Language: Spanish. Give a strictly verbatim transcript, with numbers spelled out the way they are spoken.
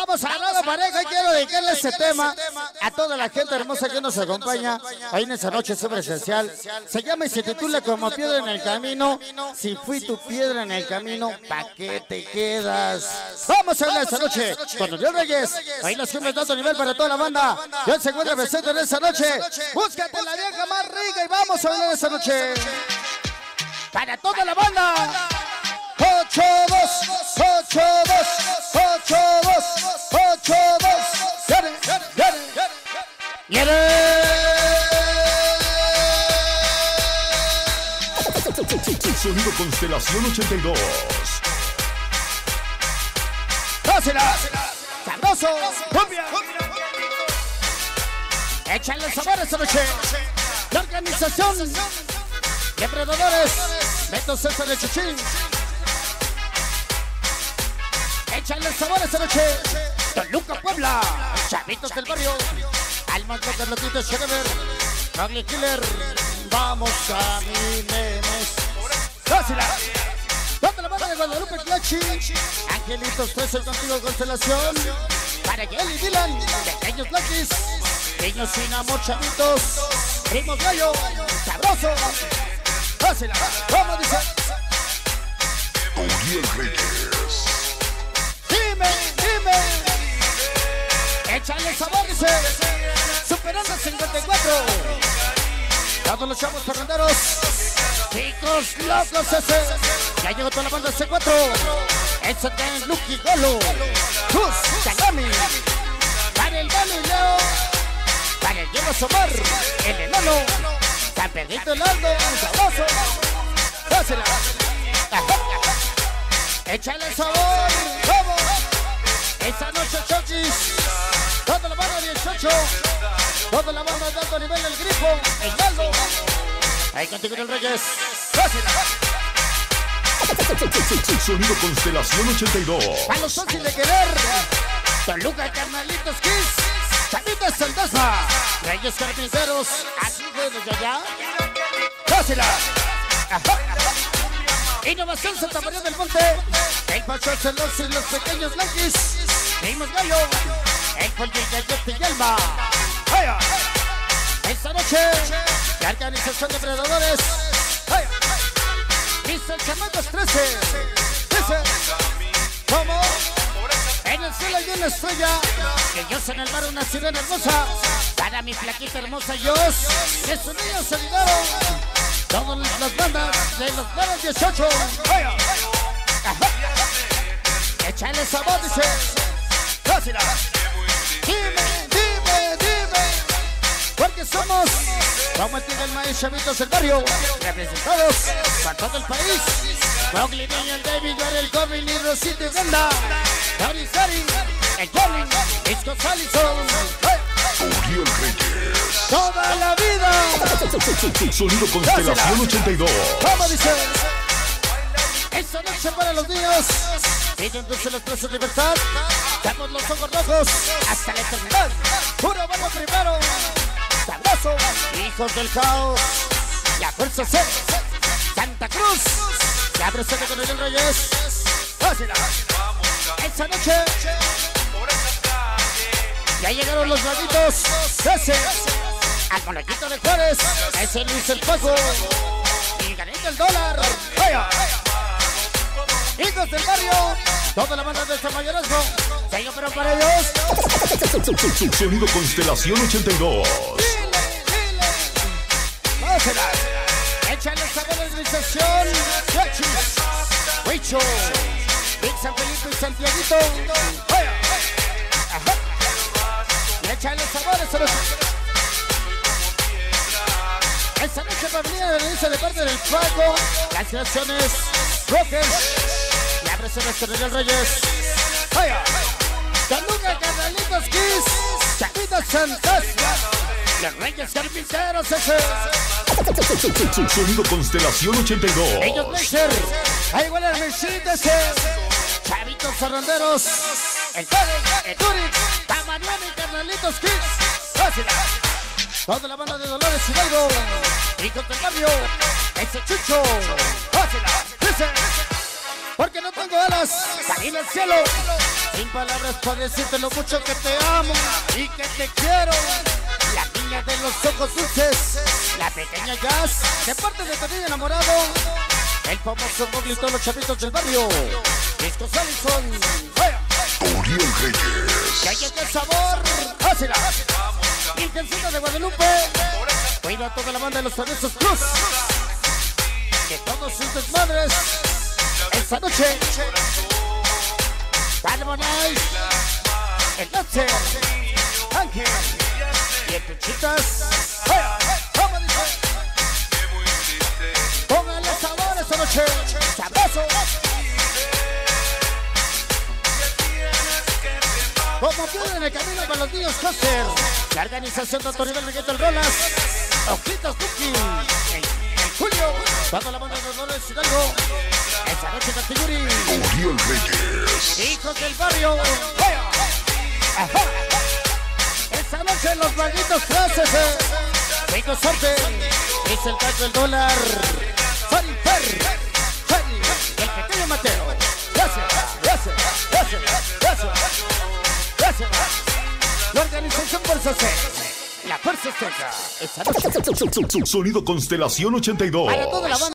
Vamos a la pareja y quiero dedicarle este tema a toda la gente hermosa que nos acompaña ahí en esa noche súper especial. Se llama y se titula Como Piedra en el Camino. Si fui tu piedra en el camino, ¿pa' qué te quedas? Vamos a hablar esta noche con Uriel Reyes. Ahí los cumbres de alto nivel para toda la banda. Yo se encuentra presente en esta noche. Búscate la vieja más rica y vamos a hablar esta noche para toda la banda. ocho dos, ocho dos, ocho dos, ocho dos. ¡Viene, viene, viene! Sonido Constelación ochenta y dos. ¡Dásela! ¡Sabroso! ¡Cumbia! ¡Échale sabor esta noche! La organización Depredadores Beto César de Chuchín. Échale sabor esta noche. Toluca, Puebla. Chavitos del barrio. Almas locas, loquitos, Sherever. Ugly Killer. Vamos a mi memes. ¡Dásela! ¡Date la mano de Guadalupe Clachi! Angelitos trece contigo, Constelación. Para Jelly Dylan. Pequeños Blackies. Niños sin amor, chavitos. Primos gallo. Sabroso. ¡Dásela! ¿Cómo dice? Uriel Reyes. Dime, dime. Échale sabor, dice. Superando cincuenta y cuatro. Todos los chavos parranderos. Chicos locos ese. Ya llegó toda la banda C cuatro. Ese es Lucky Golo. Tus Salami. Para el Galileo. Para el Diego Somar. El enano. San Pedrito Lardo. Sabroso. Dásela. Échale sabor. Vamos. Esta noche Chochis. Toda la banda dieciocho. Toda la banda de alto nivel, el grifo, el galdo. Ahí contigo el Reyes. Dásela. Sonido Constelación ochenta y dos. A los fácil de querer. Toluca, Carnalitos Kiss. Chavitas Fantasma. Reyes Carpinteros. Así desde allá. Dásela. Ajá. Innovación Santa María del Monte. El Pacho Celos y los pequeños Blanquis. Primos Gallo. El Pollo y el Yelma. ¡Vaya! Esta noche, la organización de Depredadores. ¡Vaya! Dice el Chamacos trece. Dice, ¿cómo? En el cielo hay una estrella. Que yo soy en el mar una sirena hermosa. Para mi flaquita hermosa yo. Que sus niños se olvidaron. Todas las bandas de los bares dieciocho. ¡Vaya! Ajá. Échale sabor, dice. Dásela. Dime, dime, dime. Porque somos como el Tigre, el Maíz, Chavitos del barrio. Representados para todo el país. Brooklyn, Niño, el David, el Corbin y Rosita y Brenda. Dari Sari, el Jolin, Disco Salison. Uriel Reyes. Toda la vida. Sonido Constelación ochenta y dos. ¿Cómo dice? Esta noche para los niños. Piden dulce los presos de libertad. Damos los ojos rojos hasta la eternidad. Puro bueno primero. Sabroso. Hijos del caos. La fuerza C. Santa Cruz. Ya presente con Uriel Reyes. Dásela. Esta noche. Ya llegaron los vaguitos. Ese. Al monaquito de Juárez. Ese Luis el Paco. Y ganito el dólar. Vaya. Hijos del barrio. Toda la banda de este mayorazgo. Tengo pero para ellos. Sonido Constelación ochenta y dos. Dile, dile. Dásela. Échale sabor de organización. Yachis. Huicho. Big San Felipe y Santiaguito. Vaya. Ajá. Y échale sabor esta noche. Esta noche familia de Denise de parte del Paco. Las creaciones Rockers. La presencia de Uriel Reyes. Vaya. Toluca, Carnalitos Kiss. Chavitas Fantasma. Los Reyes Carpinteros ese. Sonido Constelación ochenta y dos. Ellos Blazer. Ahí igual el Mercedes ese. Chavitos Zarranderos. El Tore, el Turi. Tamariano y Carnalitos Kiss. Dásela. Toda la banda de Dolores Hidalgo. Hijos del barrio. Ese Chucho. Dásela. Dice. Porque no tengo alas. Salí del cielo. Sin palabras para decirte lo mucho que te amo y que te quiero. La niña de los ojos dulces, la pequeña Jazz, de parte de tu niño enamorado. El famoso Mowgli, todos los chavitos del barrio. Discos Allison. Uriel Reyes. Que haya el sabor. Hácela. Virgencita de Guadalupe. Cuida a toda la banda de los famosos Cruz. Que todos sus desmadres esta noche. Harmonize, el Lancer, Ángel y el Pechitas. ¿Cómo dice? Póngale sabor esta noche. Sabroso. Como piedra en el camino para los niños Coster. La organización de Autoridad Miguel Rolas. Ojitos Cookie. El Julio. Bajo la banda de Dolores Hidalgo. Esta noche Catiguri. Uriel Reyes. Hijos del barrio. Ajá. Esta noche los vaguitos frases. Rico Sorte. Es el caso del dólar. Fari Fer. Fari. El pequeño Mateo. Gracias. Gracias. Gracias. Gracias. Gracias. La organización Fuerza C. La Fuerza Azteca. Esta noche. Sonido Constelación ochenta y dos. Para toda la banda.